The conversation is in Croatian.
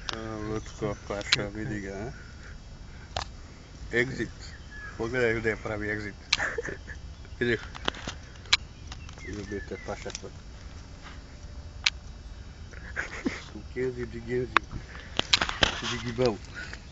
Ludzko passa mindig, hein? Exit. Fogd el aiuto a pravi exit. Vedi? Io metto passa qua. Tu chiesi, gighi bom.